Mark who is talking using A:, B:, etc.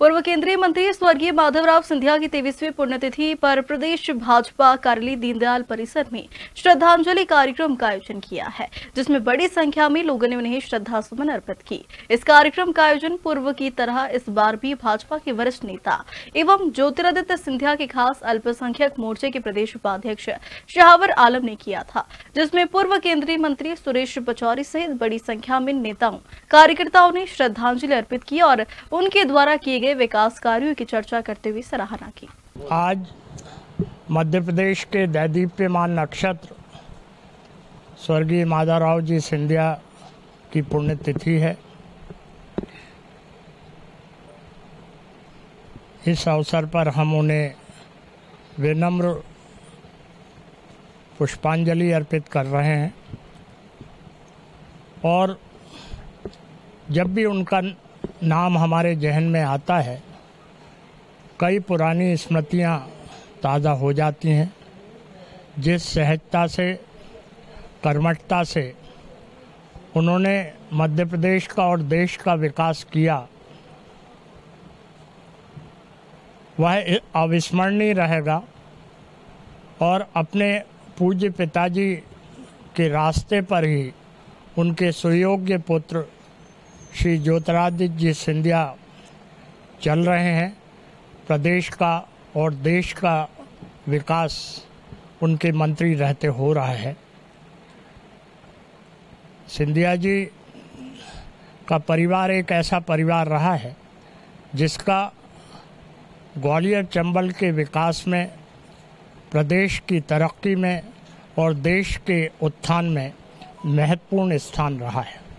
A: पूर्व केंद्रीय मंत्री स्वर्गीय माधवराव सिंधिया की 23वीं पुण्यतिथि पर प्रदेश भाजपा कार्यालय दीनदयाल परिसर में श्रद्धांजलि कार्यक्रम का आयोजन किया है, जिसमें बड़ी संख्या में लोगों ने उन्हें श्रद्धासुमन अर्पित की। इस कार्यक्रम का आयोजन पूर्व की तरह इस बार भी भाजपा के वरिष्ठ नेता एवं ज्योतिरादित्य सिंधिया के खास अल्पसंख्यक मोर्चे के प्रदेश उपाध्यक्ष शाहवर आलम ने किया था, जिसमें पूर्व केंद्रीय मंत्री सुरेश पचौरी सहित बड़ी संख्या में नेताओं कार्यकर्ताओं ने श्रद्धांजलि अर्पित की और उनके द्वारा किए गए विकास कार्यों की चर्चा करते हुए सराहना की।
B: आज मध्य प्रदेश के दैदीप्यमान नक्षत्र स्वर्गीय माधवराव जी सिंधिया की पुण्यतिथि है। इस अवसर पर हम उन्हें विनम्र पुष्पांजलि अर्पित कर रहे हैं और जब भी उनका नाम हमारे जहन में आता है, कई पुरानी स्मृतियां ताज़ा हो जाती हैं। जिस सहजता से, कर्मठता से उन्होंने मध्य प्रदेश का और देश का विकास किया, वह अविस्मरणीय रहेगा और अपने पूज्य पिताजी के रास्ते पर ही उनके सुयोग्य पुत्र श्री ज्योतिरादित्य जी सिंधिया चल रहे हैं। प्रदेश का और देश का विकास उनके मंत्री रहते हो रहा है। सिंधिया जी का परिवार एक ऐसा परिवार रहा है जिसका ग्वालियर चंबल के विकास में, प्रदेश की तरक्की में और देश के उत्थान में महत्वपूर्ण स्थान रहा है।